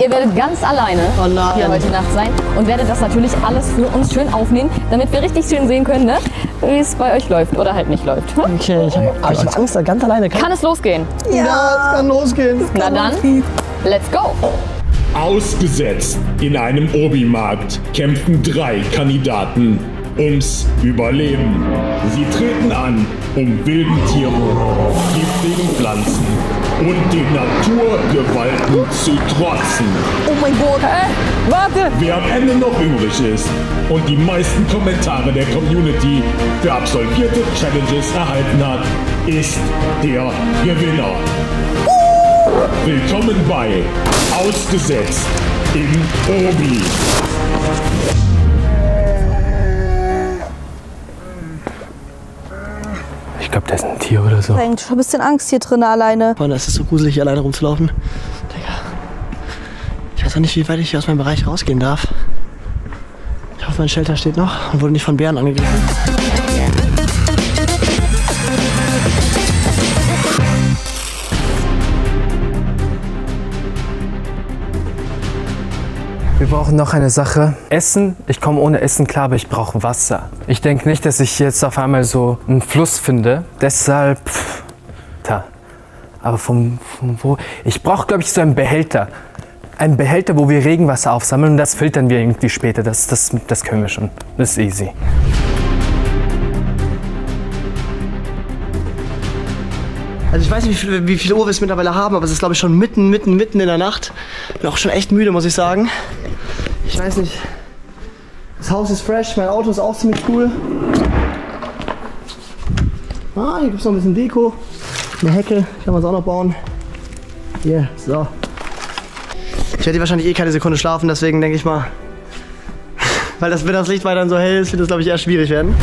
Ihr werdet ganz alleine hier heute Nacht sein und werdet das natürlich alles für uns schön aufnehmen, damit wir richtig schön sehen können, ne? Wie es bei euch läuft oder halt nicht läuft. Okay, ich hab Angst, da ganz alleine. Kann es losgehen? Ja, es kann losgehen. Na dann, let's go! Ausgesetzt in einem Obi-Markt kämpfen 3 Kandidaten ums Überleben. Sie treten an, um wilden Tieren, giftigen Pflanzen und den Naturgewalten zu trotzen. Oh mein Gott! Warte! Wer am Ende noch übrig ist und die meisten Kommentare der Community für absolvierte Challenges erhalten hat, ist der Gewinner. Willkommen bei Ausgesetzt im Obi. Ich glaube, da ist ein Tier oder so. Ich habe ein bisschen Angst hier drin alleine. Mann, es ist so gruselig, hier alleine rumzulaufen. Digga. Ich weiß auch nicht, wie weit ich hier aus meinem Bereich rausgehen darf. Ich hoffe, mein Shelter steht noch und wurde nicht von Bären angegriffen. Wir brauchen noch eine Sache. Essen. Ich komme ohne Essen klar, aber ich brauche Wasser. Ich denke nicht, dass ich jetzt auf einmal so einen Fluss finde. Deshalb, aber von wo? Ich brauche, glaube ich, so einen Behälter. Ein Behälter, wo wir Regenwasser aufsammeln und das filtern wir irgendwie später. Das können wir schon. Das ist easy. Also ich weiß nicht, wie viel Uhr wir es mittlerweile haben, aber es ist, glaube ich, schon mitten in der Nacht. Bin auch schon echt müde, muss ich sagen. Ich weiß nicht. Das Haus ist fresh, mein Auto ist auch ziemlich cool. Ah, hier gibt es noch ein bisschen Deko. Eine Hecke, kann man es auch noch bauen. Hier, so. Ich werde hier wahrscheinlich eh keine Sekunde schlafen, deswegen denke ich mal, weil wenn das Licht weiterhin so hell ist, wird das, glaube ich, eher schwierig werden.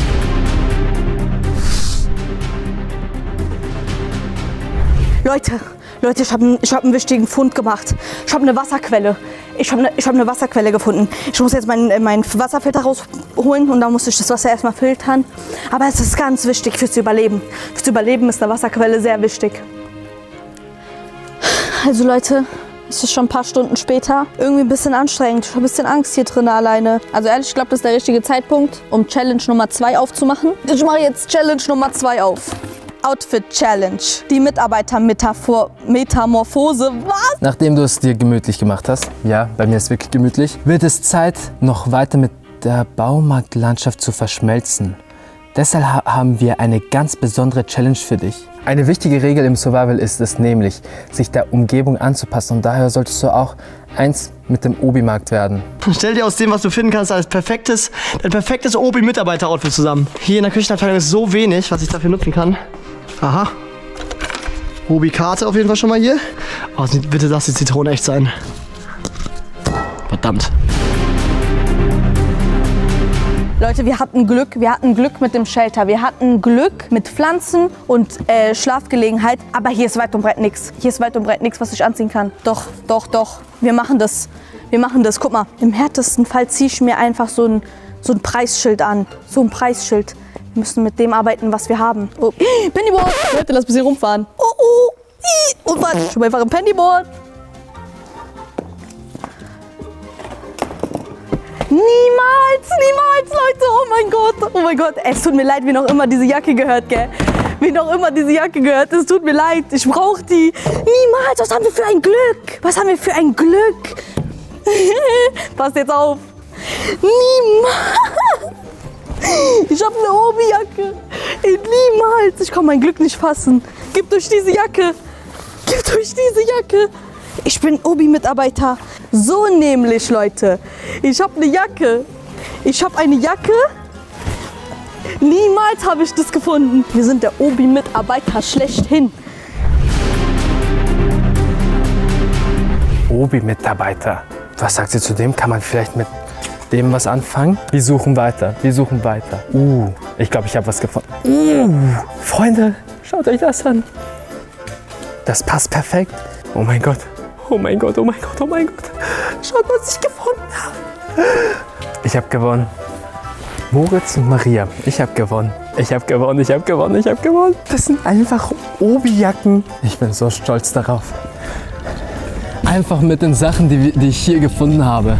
Leute, ich hab einen wichtigen Fund gemacht. Ich habe eine Wasserquelle. Ich hab eine Wasserquelle gefunden. Ich muss jetzt meinen Wasserfilter rausholen und dann muss ich das Wasser erstmal filtern. Aber es ist ganz wichtig fürs Überleben. Fürs Überleben ist eine Wasserquelle sehr wichtig. Also Leute, es ist schon ein paar Stunden später. Irgendwie ein bisschen anstrengend. Ich habe ein bisschen Angst hier drin alleine. Also ehrlich, ich glaube, das ist der richtige Zeitpunkt, um Challenge Nummer 2 aufzumachen. Ich mache jetzt Challenge Nummer 2 auf. Outfit Challenge. Die Mitarbeiter-Metamorphose. Was? Nachdem du es dir gemütlich gemacht hast, ja, bei mir ist es wirklich gemütlich, wird es Zeit, noch weiter mit der Baumarktlandschaft zu verschmelzen. Deshalb haben wir eine ganz besondere Challenge für dich. Eine wichtige Regel im Survival ist es nämlich, sich der Umgebung anzupassen und daher solltest du auch eins mit dem Obi-Markt werden. Stell dir aus dem, was du finden kannst, dein perfektes Obi-Mitarbeiter-Outfit zusammen. Hier in der Küchenabteilung ist so wenig, was ich dafür nutzen kann. Aha. Obi-Karte auf jeden Fall schon mal hier. Oh, bitte lass die Zitrone echt sein. Verdammt. Leute, wir hatten Glück mit dem Shelter. Wir hatten Glück mit Pflanzen und Schlafgelegenheit. Aber hier ist weit und breit nichts. Hier ist weit und breit nichts, was ich anziehen kann. Doch. Wir machen das. Guck mal, im härtesten Fall ziehe ich mir einfach so ein Preisschild an. So ein Preisschild. Wir müssen mit dem arbeiten, was wir haben. Oh. Pennyboard! Leute, lass ein bisschen rumfahren. Oh. Und warte, ich habe einfach ein Pennyboard. Niemals, Leute, oh mein Gott. Es tut mir leid, wie noch immer diese Jacke gehört, gell? Es tut mir leid, ich brauche die. Niemals, was haben wir für ein Glück? Passt jetzt auf. Niemals. Ich habe eine Obi-Jacke. Niemals, ich kann mein Glück nicht fassen. Gebt euch diese Jacke. Ich bin Obi-Mitarbeiter. So nämlich, Leute. Ich habe eine Jacke. Niemals habe ich das gefunden. Wir sind der Obi-Mitarbeiter schlechthin. Obi-Mitarbeiter. Was sagt sie zu dem? Kann man vielleicht mit dem was anfangen? Wir suchen weiter. Ich glaube, ich habe was gefunden. Freunde, schaut euch das an. Das passt perfekt. Oh mein Gott. Schaut, was ich gefunden habe. Ich habe gewonnen. Moritz und Maria, ich habe gewonnen. Das sind einfach Obi-Jacken. Ich bin so stolz darauf. Einfach mit den Sachen, die ich hier gefunden habe.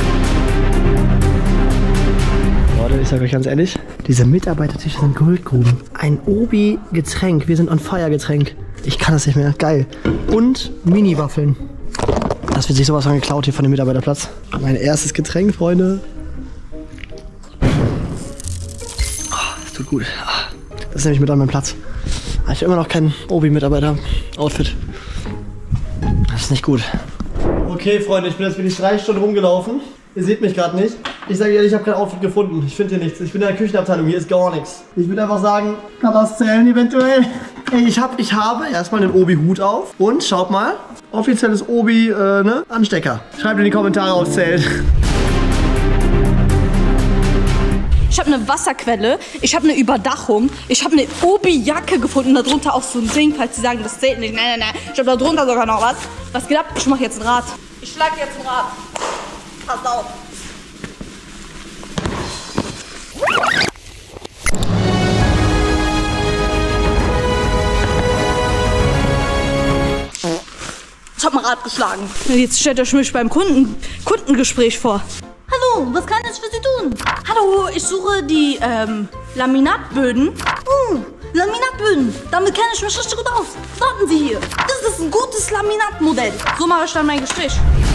Leute, ich sage euch ganz ehrlich, diese Mitarbeitertische sind Goldgruben. Ein Obi-Getränk, wir sind on fire Getränk. Ich kann das nicht mehr, geil. Und Mini-Waffeln. Das wird sich sowas von geklaut hier von dem Mitarbeiterplatz. Mein erstes Getränk, Freunde. Das tut gut. Das nehme ich mit an meinen Platz. Aber ich habe immer noch kein Obi-Mitarbeiter-Outfit. Das ist nicht gut. Okay, Freunde, ich bin jetzt wirklich 3 Stunden rumgelaufen. Ihr seht mich gerade nicht. Ich sage ehrlich, ich habe kein Outfit gefunden. Ich finde hier nichts. Ich bin in der Küchenabteilung, hier ist gar nichts. Ich würde einfach sagen, kann das zählen eventuell? Ey, ich habe erstmal den Obi-Hut auf. Und schaut mal, offizielles Obi-Anstecker. Schreibt in die Kommentare, ob es zählt. Ich habe eine Wasserquelle, ich habe eine Überdachung, ich habe eine Obi-Jacke gefunden, darunter auch so ein Ding, falls Sie sagen, das zählt nicht. Nein, nein, nein, ich habe da drunter sogar noch was. Was geht ab? Ich mache jetzt ein Rad. Ich schlage jetzt ein Rad. Pass auf. Ich habe ein Rad geschlagen. Jetzt stellt euch mich beim Kundengespräch vor. Hallo, was kann ich für Sie tun? Hallo, ich suche die Laminatböden. Laminatböden, damit kenne ich mich richtig gut aus. Warten Sie hier, das ist ein gutes Laminatmodell. So mache ich dann mein Gespräch.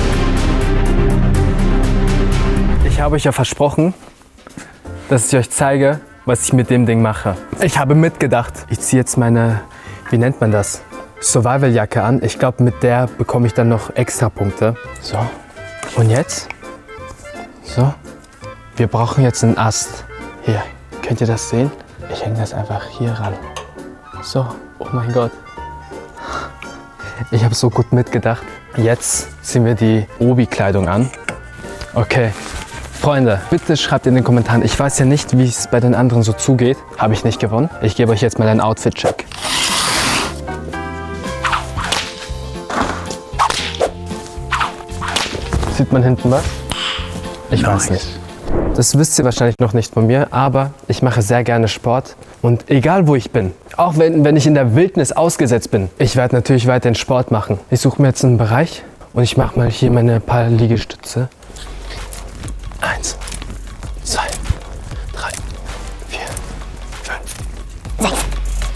Ich habe euch ja versprochen, dass ich euch zeige, was ich mit dem Ding mache. Ich habe mitgedacht. Ich ziehe jetzt meine, wie nennt man das? Survival-Jacke an. Ich glaube, mit der bekomme ich dann noch extra Punkte. So, und jetzt? So, wir brauchen jetzt einen Ast. Hier, könnt ihr das sehen? Ich hänge das einfach hier ran. So, oh mein Gott. Ich habe so gut mitgedacht. Jetzt ziehen wir die Obi-Kleidung an. Okay, Freunde, bitte schreibt in den Kommentaren. Ich weiß ja nicht, wie es bei den anderen so zugeht. Habe ich nicht gewonnen. Ich gebe euch jetzt mal einen Outfit-Check. Sieht man hinten was? Ich weiß nicht. Das wisst ihr wahrscheinlich noch nicht von mir, aber ich mache sehr gerne Sport. Und egal wo ich bin, auch wenn ich in der Wildnis ausgesetzt bin, ich werde natürlich weiterhin Sport machen. Ich suche mir jetzt einen Bereich und ich mache mal hier meine paar Liegestütze. 1, 2, 3, 4, 5, 6.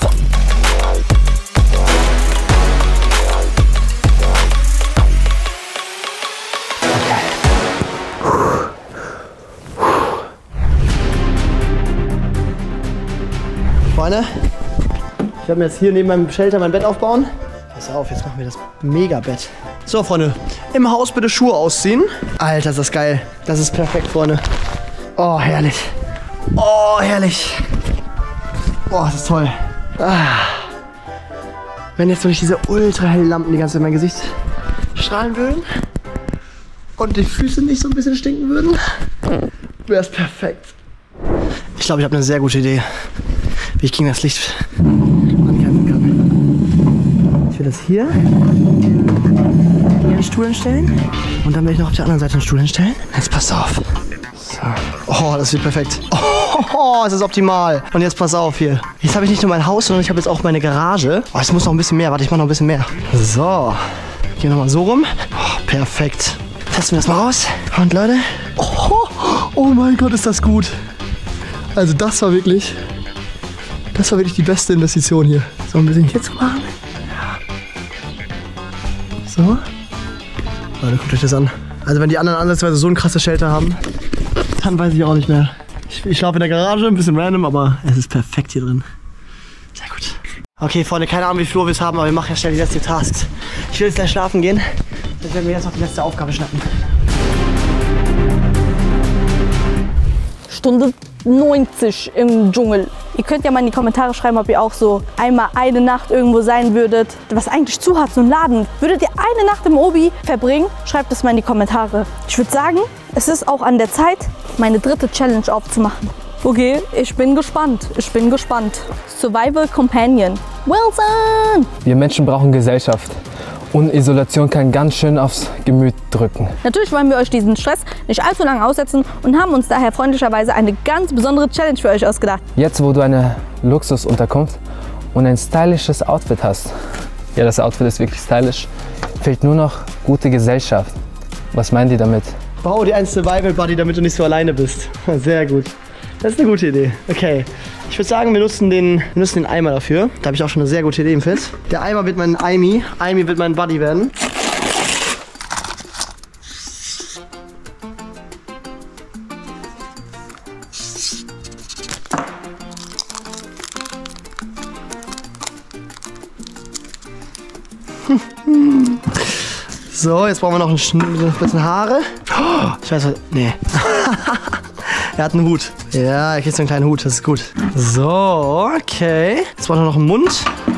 Freunde, ich werde mir jetzt hier neben meinem Shelter mein Bett aufbauen. Pass auf, jetzt machen wir das Mega-Bett. So, Freunde, im Haus bitte Schuhe ausziehen. Alter, ist das geil. Das ist perfekt, Freunde. Oh, herrlich. Oh, herrlich. Oh, das ist toll. Wenn jetzt wirklich diese ultra hellen Lampen die ganze Zeit in mein Gesicht strahlen würden und die Füße nicht so ein bisschen stinken würden, wäre es perfekt. Ich glaube, ich habe eine sehr gute Idee, wie ich gegen das Licht ankämpfen kann. Ich will das hier einen Stuhl hinstellen und dann werde ich noch auf der anderen Seite einen Stuhl hinstellen. Jetzt pass auf. So. Oh, das wird perfekt. Oh, es ist optimal. Und jetzt pass auf hier. Jetzt habe ich nicht nur mein Haus, sondern ich habe jetzt auch meine Garage. Oh, es muss noch ein bisschen mehr. Warte, ich mache noch ein bisschen mehr. So. Gehen wir nochmal so rum. Oh, perfekt. Testen wir das mal aus. Und Leute. Oh mein Gott, ist das gut. Also das war wirklich die beste Investition hier. So ein bisschen hier zu machen. So. Leute, guckt euch das an. Also wenn die anderen ansatzweise so ein krasses Shelter haben, dann weiß ich auch nicht mehr. Ich schlafe in der Garage, ein bisschen random, aber es ist perfekt hier drin. Sehr gut. Okay, Freunde, keine Ahnung, wie viel Uhr wir es haben, aber wir machen ja schnell die letzten Tasks. Ich will jetzt gleich schlafen gehen. Dann werden wir jetzt noch die letzte Aufgabe schnappen. Stunde 90 im Dschungel. Ihr könnt ja mal in die Kommentare schreiben, ob ihr auch so einmal eine Nacht irgendwo sein würdet, was eigentlich zu hat, so ein Laden. Würdet ihr eine Nacht im Obi verbringen? Schreibt es mal in die Kommentare. Ich würde sagen, es ist auch an der Zeit, meine dritte Challenge aufzumachen. Okay, ich bin gespannt. Ich bin gespannt. Survival Companion. Wilson! Wir Menschen brauchen Gesellschaft. Und Isolation kann ganz schön aufs Gemüt drücken. Natürlich wollen wir euch diesen Stress nicht allzu lange aussetzen und haben uns daher freundlicherweise eine ganz besondere Challenge für euch ausgedacht. Jetzt, wo du eine Luxusunterkunft und ein stylisches Outfit hast, ja, das Outfit ist wirklich stylisch, Fehlt nur noch gute Gesellschaft. Was meinen die damit? Bau dir einen Survival Buddy, damit du nicht so alleine bist. Sehr gut. Das ist eine gute Idee. Okay. Ich würde sagen, wir nutzen den Eimer dafür. Da habe ich auch schon eine sehr gute Idee im Fit. Der Eimer wird mein Aimi. Aimi wird mein Buddy werden. So, jetzt brauchen wir noch ein bisschen Haare. Oh, ich weiß was. Nee. Er hat einen Hut. Ja, er kriegt so einen kleinen Hut, das ist gut. So, okay. Jetzt brauchen wir noch einen Mund.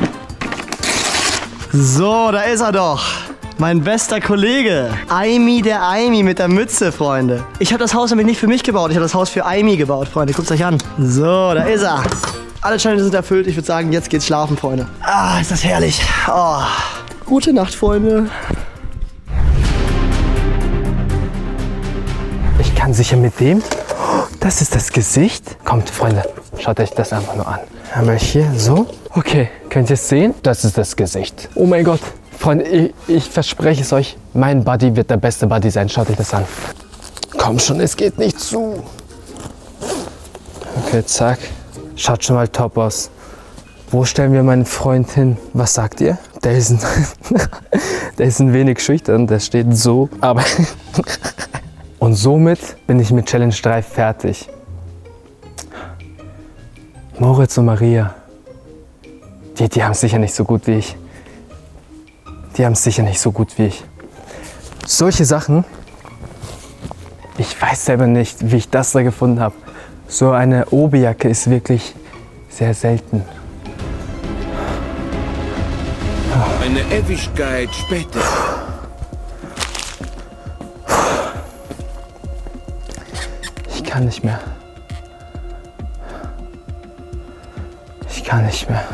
So, da ist er doch. Mein bester Kollege. Aimi, der Aimi mit der Mütze, Freunde. Ich habe das Haus nämlich nicht für mich gebaut. Ich habe das Haus für Aimi gebaut, Freunde. Guckt euch an. So, da ist er. Alle Challenges sind erfüllt. Ich würde sagen, jetzt geht's schlafen, Freunde. Ah, ist das herrlich. Oh. Gute Nacht, Freunde. Ich kann sicher mit dem. Das ist das Gesicht. Kommt, Freunde, schaut euch das einfach nur an. Einmal hier, so. Okay, könnt ihr es sehen? Das ist das Gesicht. Oh mein Gott. Freunde, ich verspreche es euch. Mein Buddy wird der beste Buddy sein. Schaut euch das an. Komm schon, es geht nicht zu. Okay, zack. Schaut schon mal top aus. Wo stellen wir meinen Freund hin? Was sagt ihr? Der ist ein wenig schüchtern. Der steht so. Aber... Und somit bin ich mit Challenge 3 fertig. Moritz und Maria, die haben es sicher nicht so gut wie ich. Die haben es sicher nicht so gut wie ich. Solche Sachen, ich weiß selber nicht, wie ich das da gefunden habe. So eine Oberjacke ist wirklich sehr selten. Eine Ewigkeit später. Ich kann nicht mehr. Ich kann nicht mehr.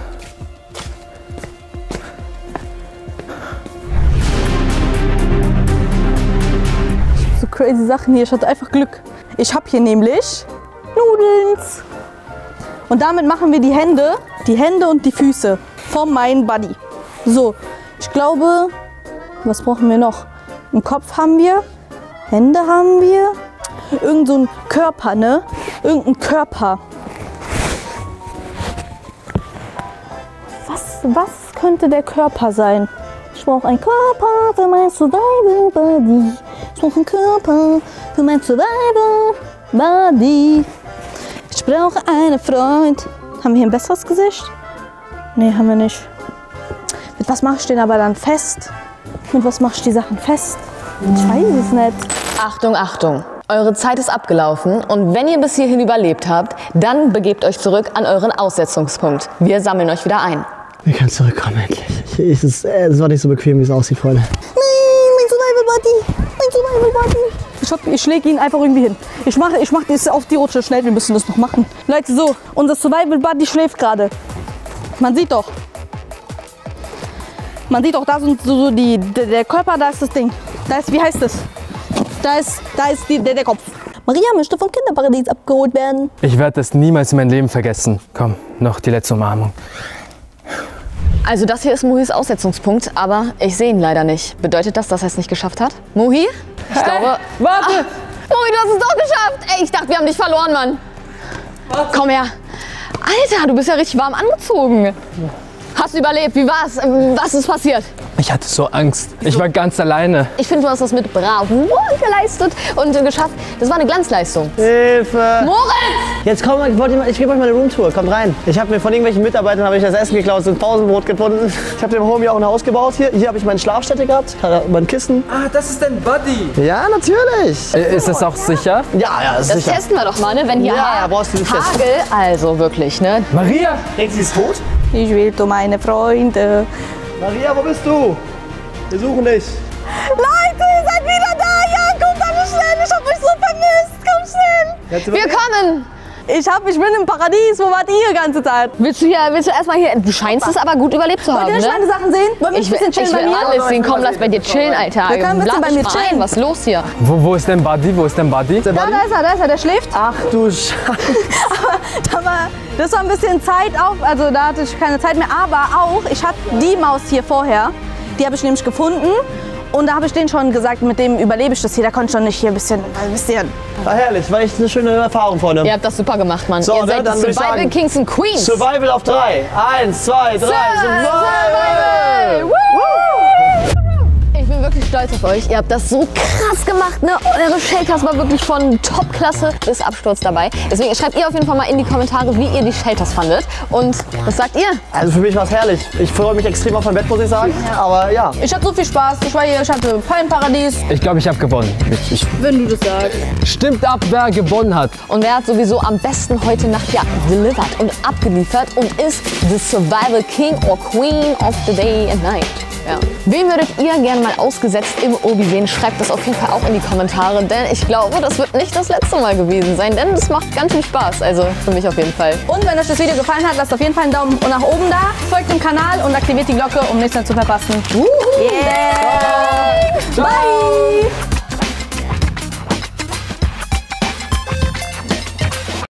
So crazy Sachen hier. Ich hatte einfach Glück. Ich habe hier nämlich Nudelns. Und damit machen wir die Hände und die Füße von meinem Buddy. So, ich glaube, was brauchen wir noch? Einen Kopf haben wir, Hände haben wir. Irgend so ein Körper, ne? Irgendein Körper. Was könnte der Körper sein? Ich brauche einen Körper für mein Survival Buddy. Ich brauche einen Körper für mein Survival Buddy. Ich brauche einen Freund. Haben wir hier ein besseres Gesicht? Nee, haben wir nicht. Mit was mache ich den aber dann fest? Mit was mache ich die Sachen fest? Ich weiß es nicht. Achtung, Achtung. Eure Zeit ist abgelaufen und wenn ihr bis hierhin überlebt habt, dann begebt euch zurück an euren Aussetzungspunkt. Wir sammeln euch wieder ein. Wir können zurückkommen endlich. Es war nicht so bequem, wie es aussieht, Freunde. Mein Survival Buddy. Mein Survival Buddy. Ich lege ihn einfach irgendwie hin. Ich mach das auf die Rutsche schnell. Wir müssen das noch machen. Leute, so. Unser Survival Buddy schläft gerade. Man sieht doch. Da sind so der Körper, da ist das Ding. Da ist, wie heißt das? Da ist der Kopf. Maria möchte vom Kinderparadies abgeholt werden. Ich werde das niemals in meinem Leben vergessen. Komm, noch die letzte Umarmung. Also das hier ist Muhis Aussetzungspunkt, aber ich sehe ihn leider nicht. Bedeutet das, dass er es nicht geschafft hat? Muhi? Ich glaube... Warte! Muhi, du hast es doch geschafft! Ey, ich dachte, wir haben dich verloren, Mann. Warte. Komm her. Alter, du bist ja richtig warm angezogen. Hast du überlebt? Wie war's? Was ist passiert? Ich hatte so Angst. Ich war ganz alleine. Ich finde, du hast das mit Bravour geleistet und geschafft. Das war eine Glanzleistung. Hilfe! Moritz! Jetzt komm, ich gebe euch mal eine Roomtour. Kommt rein. Ich habe mir von irgendwelchen Mitarbeitern das Essen geklaut, so ein Pausenbrot gefunden. Ich habe dem Homie auch ein Haus gebaut hier. Hier habe ich meine Schlafstätte gehabt, mein Kissen. Ah, das ist dein Buddy. Ja, natürlich. Ist das auch sicher? Ja, ist sicher. Das testen wir doch mal, ne? Wenn hier brauchst du nicht testen. Hagel, also wirklich, ne? Maria! Denkt sie ist tot? Ich will zu meine Freunde. Maria, wo bist du? Wir suchen dich. Leute, ihr seid wieder da. Ja, kommt alle schnell. Ich hab euch so vermisst. Kommt schnell. Wir kommen! Ich bin im Paradies. Wo wart ihr die ganze Zeit? Willst du erstmal hier... Du scheinst es aber gut überlebt zu haben, Wollt ihr nicht meine Sachen sehen? Wollen wir ein bisschen chillen bei mir? Ich will alles sehen. Komm, lass bei dir chillen, Alter. Wir können ein bisschen bei mir chillen. Was ist los hier? Wo ist dein Buddy? Wo ist dein Buddy? Da ist er. Der schläft. Ach du Scheiße. Das war ein bisschen Zeit auf. Also da hatte ich keine Zeit mehr. Aber auch, ich hatte die Maus hier vorher. Die habe ich nämlich gefunden. Und da habe ich denen schon gesagt, mit dem überlebe ich das hier. Da konnte ich schon nicht hier ein bisschen. War herrlich, war echt eine schöne Erfahrung, Freunde. Ihr habt das super gemacht, Mann. So, Ihr seid dann die würde ich Survival sagen, Kings and Queens. Survival auf 3. 1, 2, 3. Survival! Woo! Ich bin wirklich stolz auf euch. Ihr habt das so krass gemacht, ne? Eure Shelters war wirklich von Topklasse bis Absturz dabei. Deswegen schreibt ihr auf jeden Fall mal in die Kommentare, wie ihr die Shelters fandet. Und was sagt ihr? Also für mich war es herrlich. Ich freue mich extrem auf mein Bett, muss ich sagen. Aber ja. Ich hatte so viel Spaß. Ich war hier, ich hatte Palmenparadies. Ich glaube, ich habe gewonnen. Wenn du das sagst. Stimmt ab, wer gewonnen hat. Und wer hat sowieso am besten heute Nacht ja delivered und abgeliefert und ist the Survival King or Queen of the Day and Night? Ja. Wen würdet ihr gerne mal ausgesetzt im Obi sehen? Schreibt das auf jeden Fall auch in die Kommentare, denn ich glaube, das wird nicht das letzte Mal gewesen sein, denn es macht ganz viel Spaß, also für mich auf jeden Fall. Und wenn euch das Video gefallen hat, lasst auf jeden Fall einen Daumen nach oben da, folgt dem Kanal und aktiviert die Glocke, um nichts mehr zu verpassen. Yeah. Bye!